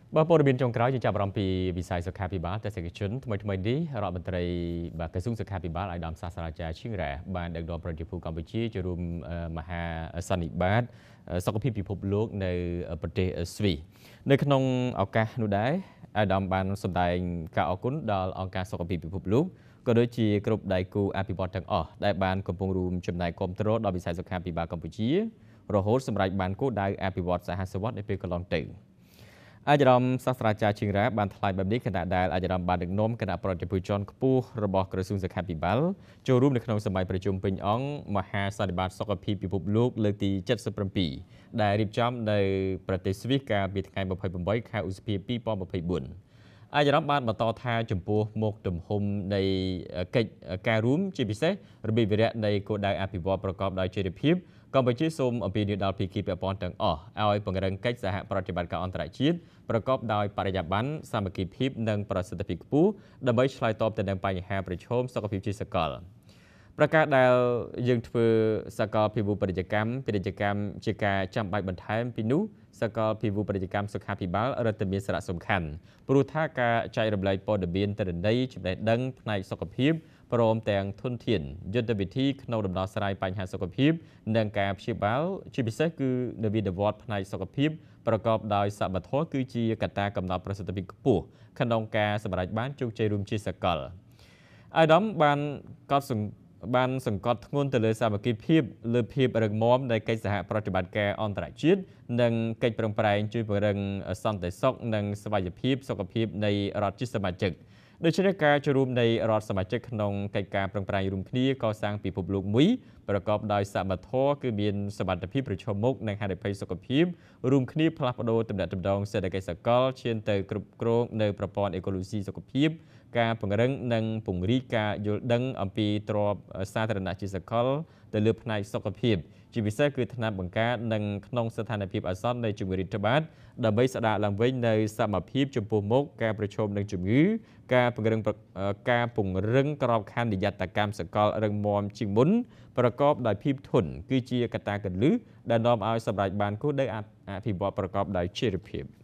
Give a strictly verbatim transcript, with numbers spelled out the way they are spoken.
បើព័ត៌មានចុងក្រោយយើងចាប់អារម្មណ៍ពីវិស័យសុខាភិបាលតែសេកជនថ្មីថ្មីនេះរដ្ឋមន្ត្រីបាទក្រសួងសុខាភិបាលឲ្យដំសាស្ត្រាចារ្យឈៀងរ៉ាបានដឹកនាំប្រជាពលរដ្ឋកម្ពុជាចូលរួមមហាសន្និបាតសុខភាពពិភពលោកនៅប្រទេសស្វីសនៅក្នុងឱកាសនោះដែរអាដាមបានសម្ដែងការអរគុណដល់អង្គការសុខភាពពិភពលោកក៏ដូចជាគ្រប់ដៃគូអភិវឌ្ឍទាំងអស់ដែលបានកំពុងរួមចំណែកគាំទ្រដល់វិស័យសុខាភិបាលកម្ពុជារហូតសម្រាប់បានគោលដៅអភិវឌ្ឍសហសវត្តនៅពេលកន្លងទៅអាយរំសាស្ត្រាចារ្យឈៀងរ៉ាបានថ្លែងបែបនេះខណៈដែលអាយរំបានដឹកនាំគណៈប្រជាពលរដ្ឋខ្ពស់របស់ក្រសួងសុខាភិបាលចូលរួមនៅក្នុងសម័យប្រជុំពេញអង្គមហាសន្និបាតសុខភាពពិភពលោកលើកទីเจ็ดสิบเจ็ดដែលរៀបចំនៅប្រទេសស្វីសកាលពីថ្ងៃยี่สิบแปดខែឧសភាยี่สิบยี่สิบสี่អាយរំបានបន្តថាចំពោះមុខទំហំនៃកិច្ចការរួមជាពិសេសរបៀបវិរៈនៃគោលដៅអភិវឌ្ឍប្រកបដោយចីរភាពកម្ពុជាសូមអំពាវនាវដល់ភាគីពាក់ព័ន្ធទាំងអស់ឲ្យពង្រឹងកិច្ចសហប្រតិបត្តិការអន្តរជាតិប្រកបដោយបរិយាបន្នសាមគ្គីភាពនិងប្រសិទ្ធភាពខ្ពស់ដើម្បីឆ្លើយតបទៅនឹងបញ្ហាប្រឈមសុខភាពជាសកលប្រការដែលយើងធ្វើសកលភាវូបរិយាកម្មពាណិជ្ជកម្មជាការចាំបាច់បន្ថែមពីនោះសកលភាវូបរិយាកម្មសុខាភិបាលរដ្ឋមានសារៈសំខាន់ព្រោះថាការចែករំលែកព័ត៌មានទិន្នន័យចំណេះដឹងផ្នែកសុខភាពព្រមទាំងធនធានយុទ្ធវិធីក្នុងដំណោះស្រាយបញ្ហាសុខភាពនិងការព្យាបាលជាពិសេសគឺនវានុវត្តន៍ផ្នែកសុខភាពប្រកបដោយសមត្ថភាពគឺជាកត្តាកំណត់ប្រសិទ្ធភាពខ្ពស់ក្នុងការសម្រេចបានជោគជ័យរួមជាសកលអាដាមបានកត់បានសង្កត់ធ្ងន់ទៅលើសាមគ្គីភាពលើភាពរឹងមាំនៃកិច្ចសហប្រតិបត្តិការអន្តរជាតិនិងកិច្ចប្រឹងប្រែងជួយពង្រឹងសន្តិសុខនិងស្វ័យភាពសុខភាពនៃរដ្ឋជាសមាជិកដូច្នេះការចូលរួមនៃរដ្ឋសមាជិកក្នុងកិច្ចការប្រឹងប្រែងរួមគ្នាកសាងពិភពលោកមួយប្រកបដោយសមត្ថភាពគឺមានសមត្ថភាពប្រឈមមុខនឹងហានិភ័យសុខភាពរួមគ្នាផ្លាស់ប្ដូរទំនាក់ទំនងសេដ្ឋកិច្ចសកលឈានទៅគ្រប់គ្រងនៅប្រព័ន្ធអេកូឡូស៊ីសុខភាពការពង្រឹងនិងពង្រីកការយល់ដឹងអំពីទ្រព្យសាធារណៈជាសកលទៅលើផ្នែកសុខភាពជាពិសេសគឺថ្នាំបង្ការនិងក្នុងស្ថានភាពអាសន្ននៃជំងឺរាតត្បាតដើម្បីស្ដារឡើងវិញនៅសមភាពចំពោះមុខការប្រឈមនឹងជំងឺការពង្រឹងការពង្រឹងក្របខ័ណ្ឌនិយត្តកម្មសកលរឹងមាំជាងមុនប្រកបដោយភាពធន់គឺជាកត្តាគន្លឹះដែលនាំឲ្យសម្រេចបានគោលដៅអភិវឌ្ឍប្រកបដោយចីរភាព